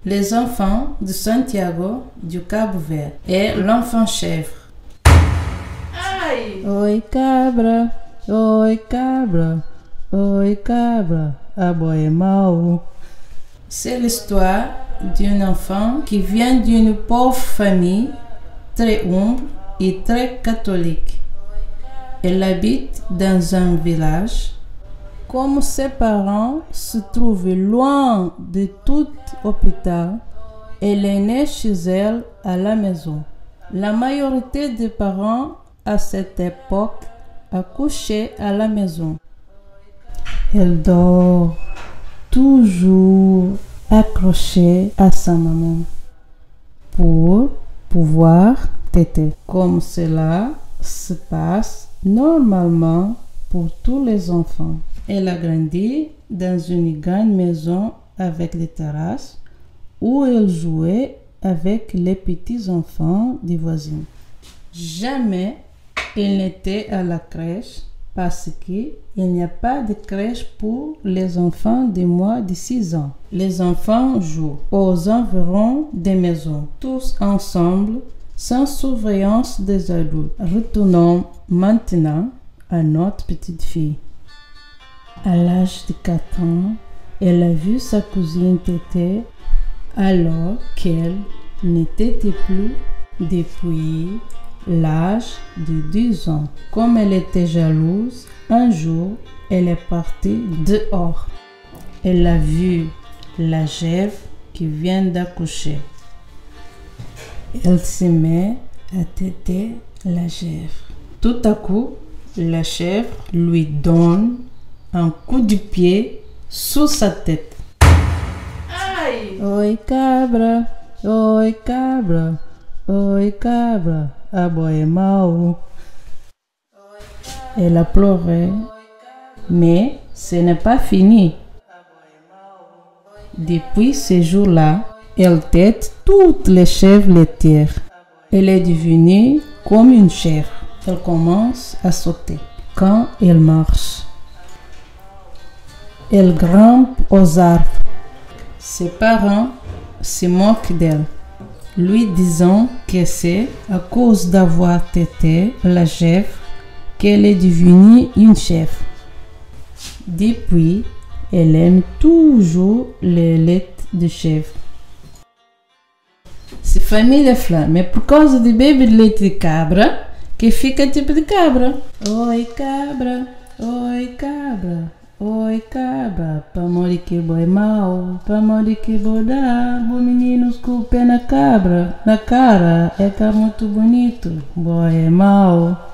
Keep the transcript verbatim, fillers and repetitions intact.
Les enfants de Santiago du Cabo-Verde et l'enfant chèvre. Aïe! Oi cabra, oi cabra, oi cabra, a boa é mau. C'est l'histoire d'un enfant qui vient d'une pauvre famille très humble et très catholique. Elle habite dans un village. Comme ses parents se trouvaient loin de tout hôpital, elle est née chez elle à la maison. La majorité des parents à cette époque accouchaient à la maison. Elle dort toujours accrochée à sa maman pour pouvoir téter. Comme cela se passe normalement pour tous les enfants. Elle a grandi dans une grande maison avec des terrasses où elle jouait avec les petits-enfants des voisins. Jamais elle n'était à la crèche parce qu'il n'y a pas de crèche pour les enfants de moins de six ans. Les enfants jouent aux environs des maisons, tous ensemble, sans surveillance des adultes. Retournons maintenant à notre petite fille. À l'âge de quatre ans, elle a vu sa cousine téter alors qu'elle n'était plus depuis l'âge de deux ans. Comme elle était jalouse, un jour, elle est partie dehors. Elle a vu la chèvre qui vient d'accoucher. Elle se met à téter la chèvre. Tout à coup, la chèvre lui donne un coup de pied sous sa tête. Aïe! Oi cabra, oi cabra, oi cabra, a boa é mau. Elle a pleuré, mais ce n'est pas fini. Depuis ce jour-là, elle tète toutes les chèvres laitières. Elle est devenue comme une chèvre. Elle commence à sauter quand elle marche. Elle grimpe aux arbres. Ses parents se moquent d'elle, lui disant que c'est à cause d'avoir tété la chèvre qu'elle est devenue une chèvre. Depuis, elle aime toujours les laits de chèvre. Se família fala, mas por causa de beber de leite de cabra, que fica tipo de cabra. Oi cabra, oi cabra, oi cabra, pra morrer que boi mau, pra morrer que boi dá, o menino com o pé na cabra, na cara, é que é muito bonito, boi é mau.